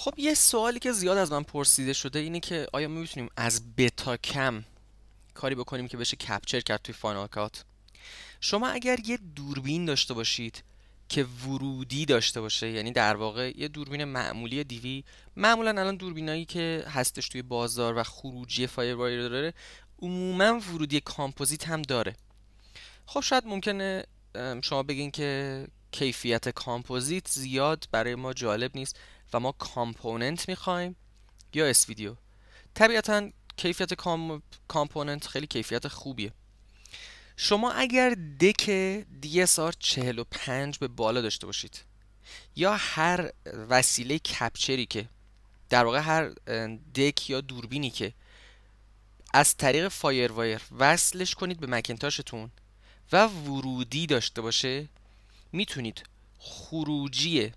خب یه سوالی که زیاد از من پرسیده شده اینه که آیا ما میتونیم از بتا کم کاری بکنیم که بشه کپچر کرد توی فاینال کات. شما اگر یه دوربین داشته باشید که ورودی داشته باشه، یعنی در واقع یه دوربین معمولی دیوی، معمولا الان دوربینایی که هستش توی بازار و خروجی فایر وایر داره عموما ورودی کامپوزیت هم داره. خب شاید ممکنه شما بگین که کیفیت کامپوزیت زیاد برای ما جالب نیست و ما کامپوننت میخوایم یا اس ویدیو. طبیعتا کیفیت کامپوننت خیلی کیفیت خوبیه. شما اگر دک DSR 45 به بالا داشته باشید یا هر وسیله کپچری که در واقع هر دک یا دوربینی که از طریق فایر وایر وصلش کنید به مکینتاشتون و ورودی داشته باشه، میتونید خروجی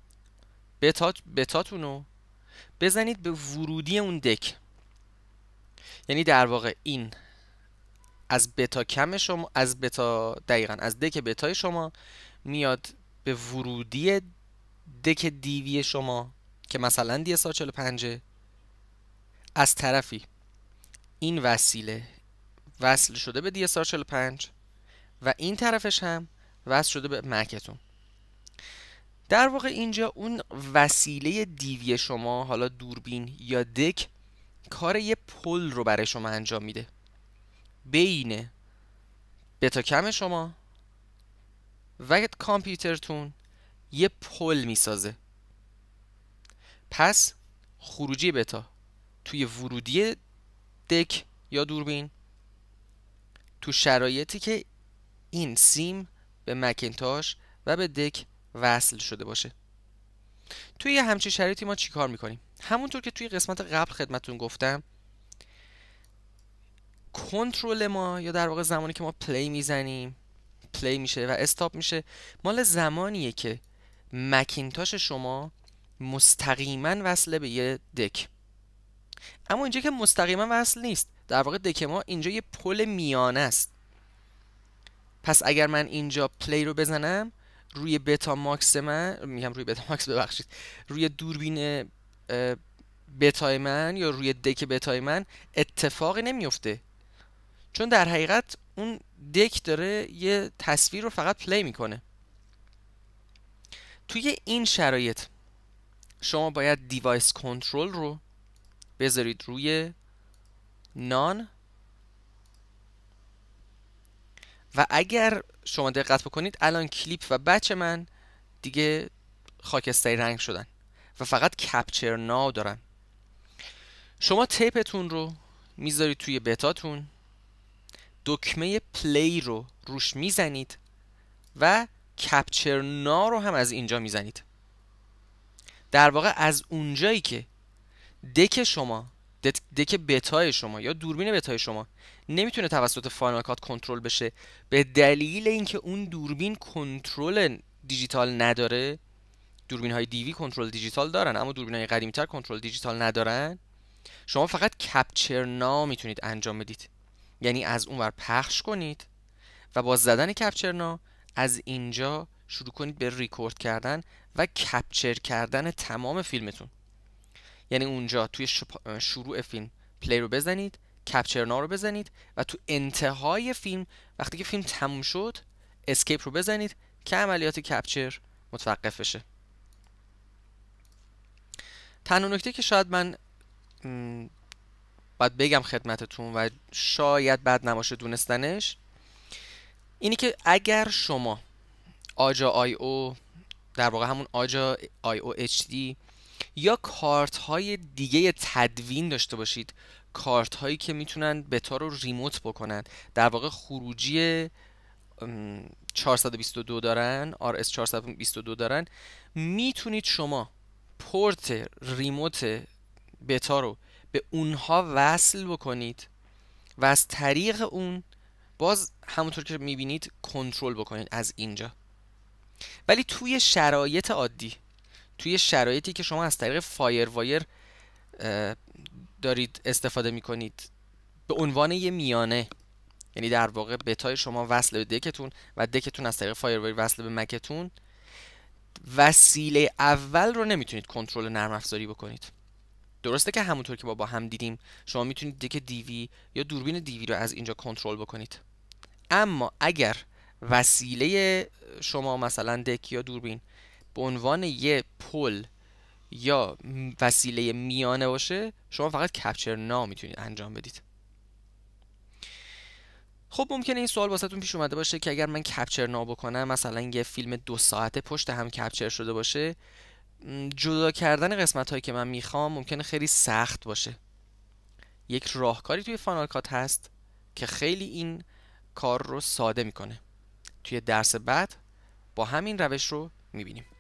بتاتون رو بزنید به ورودی اون دک. یعنی در واقع این از بتا کم شما، از بتا دقیقا از دک بتای شما میاد به ورودی دک دیوی شما که مثلا DSR 45، از طرفی این وسیله وصل شده به DSR 45 و این طرفش هم وصل شده به مکتون. در واقع اینجا اون وسیله دیوی شما، حالا دوربین یا دک، کار یه پل رو برای شما انجام میده بین بتا کم شما و کامپیوترتون، یه پل میسازه. پس خروجی بتا توی ورودی دک یا دوربین تو شرایطی که این سیم به مکینتاش و به دک وصل شده باشه. توی یه همچین شرایطی ما چیکار میکنیم؟ همونطور که توی قسمت قبل خدمتون گفتم، کنترل ما یا در واقع زمانی که ما پلی میزنیم، پلی میشه و استاپ میشه، مال زمانیه که مکینتاش شما مستقیما وصله به یه دک. اما اینجا که مستقیما وصل نیست، در واقع دک ما اینجا یه پل میانه است. پس اگر من اینجا پلی رو بزنم روی بتا ماکس من، میگم روی بتا ماکس، ببخشید، روی دوربین بتای من یا روی دک بتای من اتفاقی نمیفته، چون در حقیقت اون دک داره یه تصویر رو فقط پلی میکنه. توی این شرایط شما باید دیوایس کنترل رو بذارید روی نان و اگر شما دقت بکنید الان کلیپ و بچ من دیگه خاکستری رنگ شدن و فقط کپچر ناو دارن. شما تیپتون رو میذارید توی بتاتون، دکمه پلی رو روش میزنید و کپچر ناو رو هم از اینجا میزنید. در واقع از اونجایی که دک شما، دک بتای شما یا دوربین بتای شما نمیتونه توسط فاینال کات کنترل بشه به دلیل اینکه اون دوربین کنترل دیجیتال نداره. دوربین های دیوی کنترل دیجیتال دارن اما دوربین های قدیمی تر کنترل دیجیتال ندارن. شما فقط کپچر ناو میتونید انجام بدید، یعنی از اونور پخش کنید و با زدن کپچر ناو از اینجا شروع کنید به ریکورد کردن و کپچر کردن تمام فیلمتون. یعنی اونجا توی شروع فیلم پلی رو بزنید، کپچر ناو رو بزنید و تو انتهای فیلم وقتی که فیلم تموم شد اسکیپ رو بزنید که عملیات کپچر متوقف بشه. تنها نکته که شاید من باید بگم خدمتتون و شاید بد نباشه دونستنش، اینی که اگر شما آجا آی او، در واقع همون آجا آی او اچ دی یا کارت های دیگه تدوین داشته باشید، کارت هایی که میتونن بتا رو ریموت بکنن، در واقع خروجی 422 دارن، RS 422 دارن، میتونید شما پورت ریموت بتا رو به اونها وصل بکنید و از طریق اون باز همونطور که میبینید کنترل بکنید از اینجا. ولی توی شرایط عادی، توی شرایطی که شما از طریق فایر وایر دارید استفاده میکنید به عنوان یه میانه، یعنی در واقع بتای شما وصل به دکتون و دکتون از طریق فایر وایر وصل به مکتون، وسیله اول رو نمیتونید کنترل نرم افزاری بکنید. درسته که همونطور که با هم دیدیم شما میتونید دک دیوی یا دوربین دیوی رو از اینجا کنترل بکنید، اما اگر وسیله شما مثلا دک یا دوربین به عنوان یه پل یا وسیله میانه باشه، شما فقط کپچر نا میتونید انجام بدید. خب ممکنه این سوال واسهتون پیش اومده باشه که اگر من کپچر نا بکنم، مثلا یه فیلم 2 ساعته پشت هم کپچر شده باشه، جدا کردن قسمت هایی که من میخوام ممکنه خیلی سخت باشه. یک راهکاری توی فانال کات هست که خیلی این کار رو ساده میکنه. توی درس بعد با همین روش رو میبینیم.